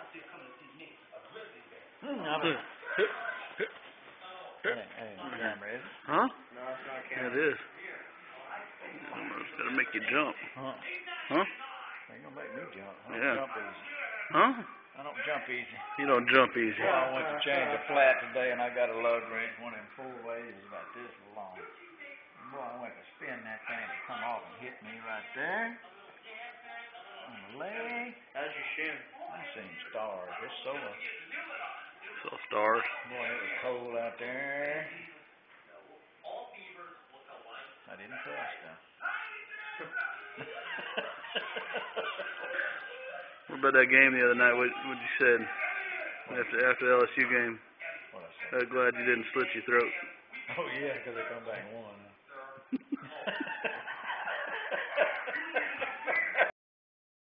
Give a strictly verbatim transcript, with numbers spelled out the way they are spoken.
Hmm, I'm a... That ain't, that ain't no camera, is it? Huh? No, it's not a Yeah, camera. it is. It's gonna make you jump. Huh? Huh? Ain't gonna make me jump. I don't Yeah. jump easy. Huh? I don't jump easy. You don't jump easy. Well, I went to change a flat today and I got a lug wrench, one of them full ways about this long. Boy, I went to spin that thing to come off and hit me right there. On the leg. How's your shin? I seen stars. It's sore. So stars. Boy, it was cold out there. I didn't cuss though. What about that game the other night? What what you said after after the L S U game? What I said? I'm glad you didn't slit your throat. Oh yeah, because they come back and won.